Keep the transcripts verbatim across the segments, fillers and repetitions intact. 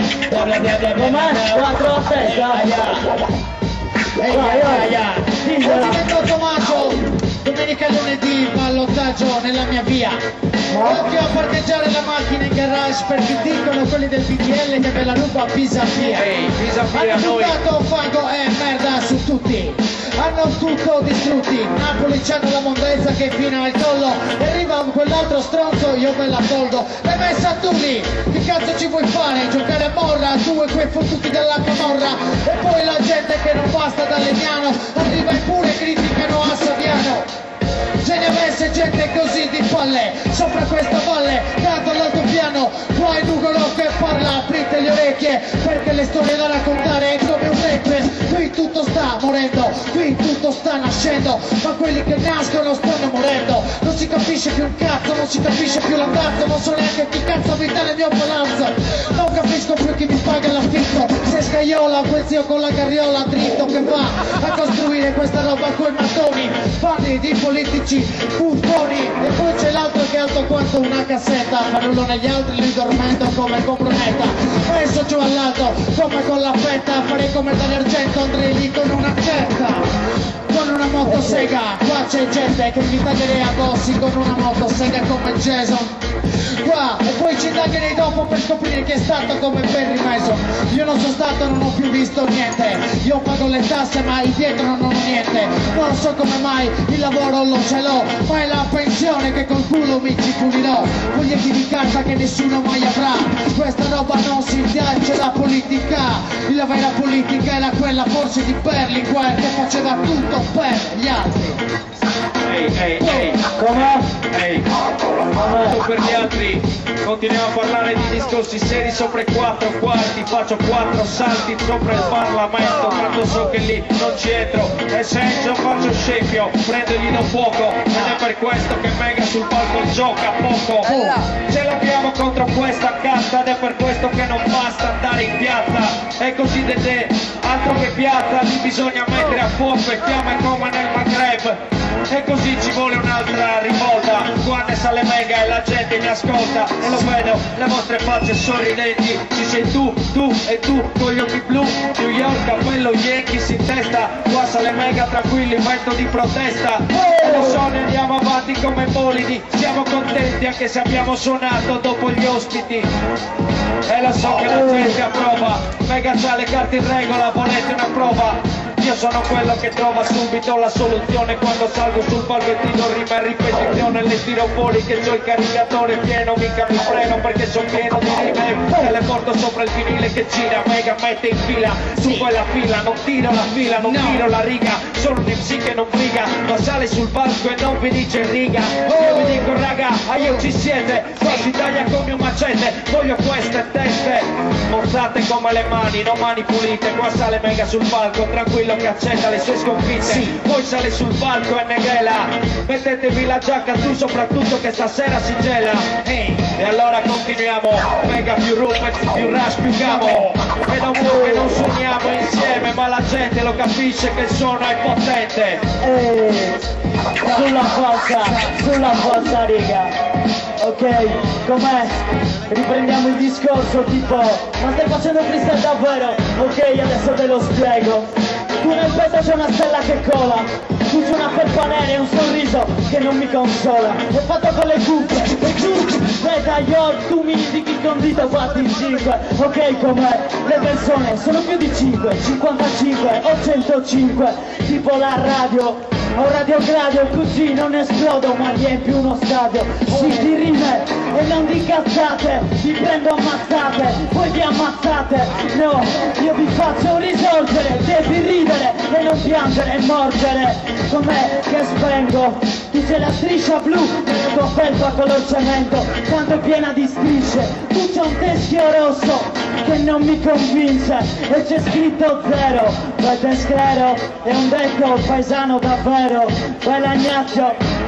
Com'è? quattro a testa. Vai, vai, Movimento Tommaso, domenica e lunedì, ballottaggio nella mia via. Occhio a parcheggiare la macchina in garage perché dicono quelli del P D L che ve la ruba Pisa via. Hanno buttato fango e merda su tutti, hanno tutto distrutti. Napoli c'hanno la mondezza che fino al collo e arriva quell'altro stronzo, io me la tolgo. E messa tu lì, che cazzo ci vuoi fare? Giocare a morra, tu e quei fottuti della camorra. E poi la gente che non basta da Legnano arriva e pure criticano a Saviano. Ce ne avesse gente così di palle sopra questa valle, dato all'altopiano, qua è Nugolo che parla, aprite le orecchie perché le storie da raccontare è come un requiem. Qui tutto sta morendo, qui tutto sta nascendo, ma quelli che nascono stanno morendo. Non si capisce più un cazzo, non si capisce più l'andazzo, non so neanche chi cazzo abita nel mio palazzo. Non capisco più chi mi paga l'affitto, se scaiola quel zio con la carriola dritto che va a costruire questa roba coi mattoni, parli di politici buffoni. E poi c'è l'altro che è alto quanto una cassetta, farullo negli altri, lui dormendo come compronetta, messo giù all'alto come con la fetta, farei come dall'argento, andrei lì con una certa, con una motosega. Qua c'è gente che mi taglierei a bossi con una motosega come Jason. Qua, e poi ci indagherei dopo per scoprire che è stato come Perry Mason. Io non sono stato, non ho più visto niente, io pago le tasse ma dietro non ho niente. Non so come mai il lavoro lo ce l'ho, ma è la pensione che col culo mi ci pulirò. Foglietti di carta che nessuno mai avrà, questa roba non si piace la politica. La vera politica era quella forse di Berlinguer che faceva tutto per gli altri. Ehi, ehi, ehi, com'è? ehi, tutto per gli altri. Continuiamo a parlare di discorsi seri sopra i quattro quarti. Faccio quattro salti sopra il Parlamento, tanto so che lì non ci entro. E se entro faccio scempio, prendogli da fuoco. Ed è per questo che Mega sul palco gioca poco. Ce l'abbiamo contro questa casta ed è per questo che non basta andare in piazza. E così de te, altro che piazza, lì bisogna mettere a fuoco e fiamme come nel Maghreb. E così ci vuole un'altra rivolta, quando sale Mega e la gente mi ascolta. E lo vedo, le vostre facce sorridenti, ci sei tu, tu e tu con gli occhi blu. New York, cappello Yankees in testa, qua sale Mega tranquilli, vento di protesta. E lo so, ne andiamo avanti come bolidi, siamo contenti anche se abbiamo suonato dopo gli ospiti. E lo so che la gente approva, Mega c'ha le carte in regola, volete una prova? Io sono quello che trova subito la soluzione quando salgo sul palco e tiro rima e ripetizione. Le tiro fuori che c'ho il caricatore pieno, mica mi freno perché sono pieno di rime. E le porto sopra il vinile che gira, Mega mette in fila su quella fila. Non tiro la fila, non tiro la riga, sono un M C che non briga, ma sale sul palco e non vi dice riga. Io vi dico raga, a io ci siete, qua si taglia come un macete. Voglio queste teste mozzate come le mani, non mani pulite. Qua sale Mega sul palco tranquillo che accetta le sue sconfitte, sì. Poi sale sul palco e neghela, mettetevi la giacca tu soprattutto che stasera si gela. Hey. E allora continuiamo, Mega più Rupert, più Rush, più Gamo. E da un po' che non suoniamo insieme, ma la gente lo capisce che il suono è potente. Eh, sulla falsa, sulla falsa riga. Ok, com'è? Riprendiamo il discorso tipo, ma stai facendo freestyle davvero? Ok, adesso te lo spiego. Tu nel petto c'è una stella che cola, tu c'è una felpa nera e un sorriso che non mi consola. Ho fatto con le cuffie e tu, Beta York, tu mi indichi con dito quattro in cinque. Ok, com'è? Le persone sono più di cinque, cinquantacinque o centocinque, tipo la radio. Ho radiogradio così non esplodo ma riempi uno stadio. Sì, di rime e non di cazzate, vi prendo ammazzate, voi vi ammazzate. No, io vi faccio risorgere, devi ridere e non piangere e mordere. Com'è che spengo? Tu sei la striscia blu nella tua felpa color cemento, tanto piena di strisce. Tu c'è un teschio rosso che non mi convince e c'è scritto zero. Poi te sclero è un detto paesano davvero. Bella gnacchio,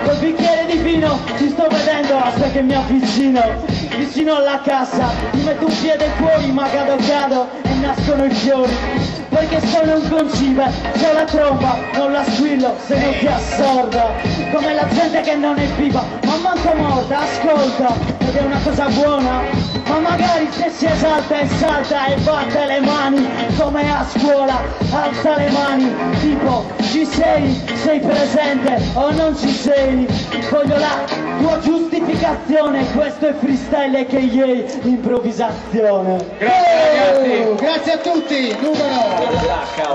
col bicchiere di vino ti sto vedendo, aspetta che mi avvicino, vicino alla cassa, mi metto un piede fuori ma cado cado e nascono i fiori, perché sono un concibe, c'ho la tromba, non la squillo se non ti assorda, come la gente che non è viva, ma manco morta, ascolta, ed è una cosa buona, ma magari se si esalta e salta e batte le mani, come a scuola, alza le mani, tipo ci sei, sei presente o non ci sei, voglio la tua giustificazione, questo è freestyle e che yay, improvvisazione. Grazie ragazzi. Grazie a tutti, numero!